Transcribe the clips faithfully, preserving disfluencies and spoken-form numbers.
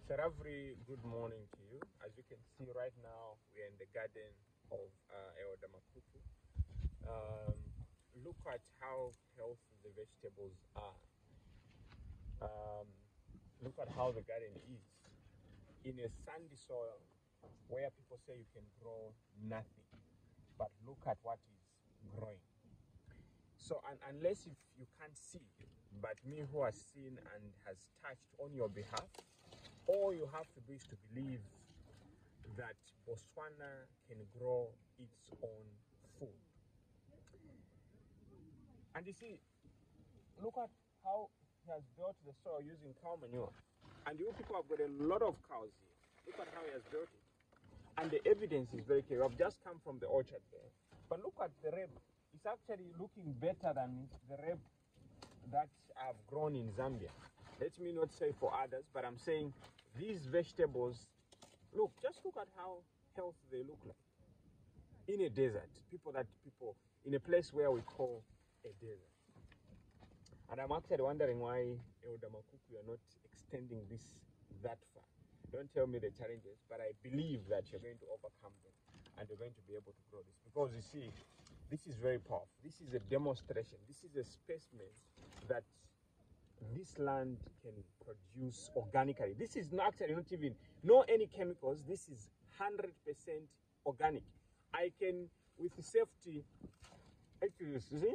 So a very good morning to you. As you can see right now, we are in the garden of uh, Elder Makuku. Um, look at how healthy the vegetables are. Um, look at how the garden is. In a sandy soil where people say you can grow nothing. But look at what is growing. So un unless if you can't see, but me who has seen and has touched on your behalf, all you have to do is to believe that Botswana can grow its own food. And you see, look at how he has built the soil using cow manure. And you people have got a lot of cows here. Look at how he has built it. And the evidence is very clear. I've just come from the orchard there. But look at the reb. It's actually looking better than the reb that I've grown in Zambia. Let me not say for others, but I'm saying these vegetables, look, just look at how healthy they look like. In a desert, people that people, in a place where we call a desert. And I'm actually wondering why, Elder Makuku, you are not extending this that far. Don't tell me the challenges, but I believe that you're going to overcome them and you're going to be able to grow this. Because you see, this is very powerful. This is a demonstration. This is a specimen that this land can produce organically. This is not actually not even, no any chemicals. This is one hundred percent organic. I can, with safety, actually, you see,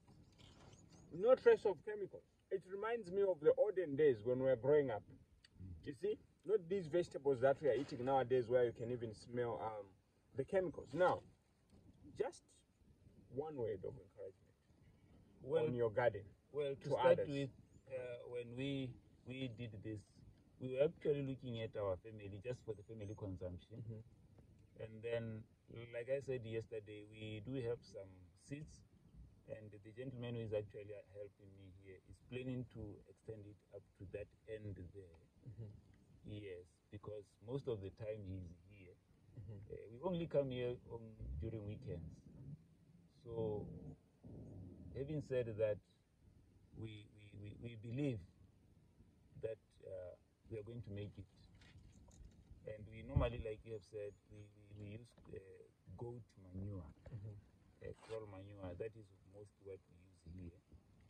no trace of chemicals. It reminds me of the olden days when we were growing up. You see, not these vegetables that we are eating nowadays where you can even smell um, the chemicals. Now, just one word of encouragement well, on your garden. Well, to, to start others. with, uh, when we we did this, we were actually looking at our family just for the family consumption. Mm-hmm. And then, like I said yesterday, we do have some seeds, and the gentleman who is actually helping me here is planning to extend it up to that end there. Mm-hmm. Yes, because most of the time he's here. Mm-hmm. uh, we only come here on, during weekends. So, having said that, we, we, we, we believe that uh, we are going to make it. And we normally, like you have said, we, we, we use uh, goat manure, mm-hmm. uh, croll manure. That is most what we use here.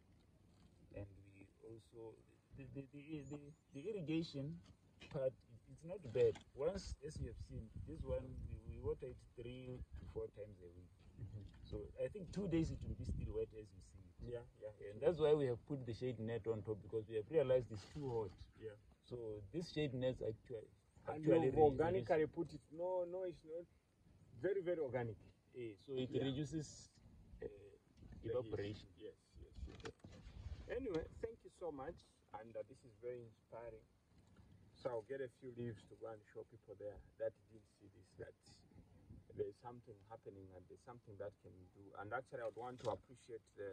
And we also, the, the, the, the, the irrigation part, it's not bad. Once, as you have seen, this one, we, we water it three to four times a week. Mm-hmm. So I think two days it will be still wet as you see it. Yeah, yeah. And that's why we have put the shade net on top, because we have realized it's too hot. Yeah. So this shade nets actually, actually and you organically put it. No, no, it's not. Very, very organic. Yeah, so it yeah. reduces uh, evaporation. Yes, yes, yes. Anyway, thank you so much, and uh, this is very inspiring. So I'll get a few leaves to go and show people there that didn't see this, that there's something happening and there's something that can do. And actually, I would want to appreciate the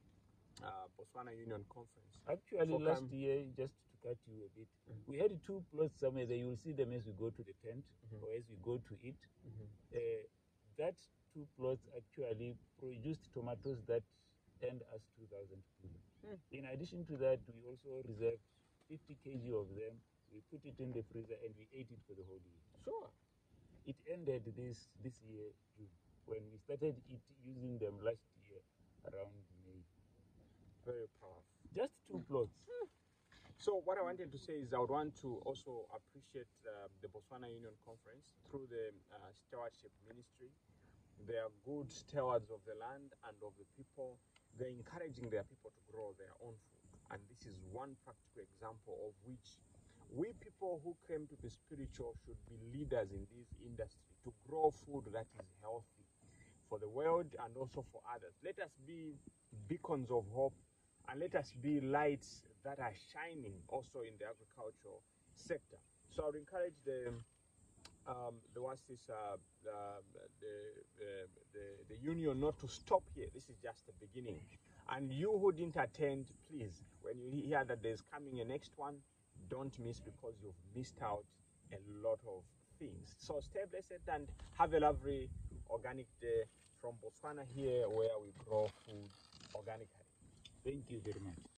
uh, Botswana Union Conference. Actually, last year, just to cut you a bit, mm-hmm. we had two plots somewhere there. You will see them as we go to the tent, mm-hmm. or as we go to eat. Mm-hmm. uh, that two plots actually produced tomatoes that earned us two thousand kilo. Mm. In addition to that, we also reserved fifty kilograms of them. We put it in the freezer and we ate it for the whole year. Sure. It ended this this year, June, when we started eat, using them last year around May. Very powerful. Just two plots. Mm. So what I wanted to say is I would want to also appreciate uh, the Botswana Union Conference through the uh, Stewardship Ministry. They are good stewards of the land and of the people. They're encouraging their people to grow their own food. And this is one practical example of which we people who claim to be spiritual should be leaders in this industry, to grow food that is healthy for the world and also for others. Let us be beacons of hope, and let us be lights that are shining also in the agricultural sector. So I would encourage the um, the what's this uh, uh, the, uh, the the union not to stop here. This is just the beginning. And you who didn't attend, please, when you hear that there's coming a next one, don't miss, because you've missed out a lot of things. So stay blessed and have a lovely organic day from Botswana here, where we grow food organically. Thank you very much.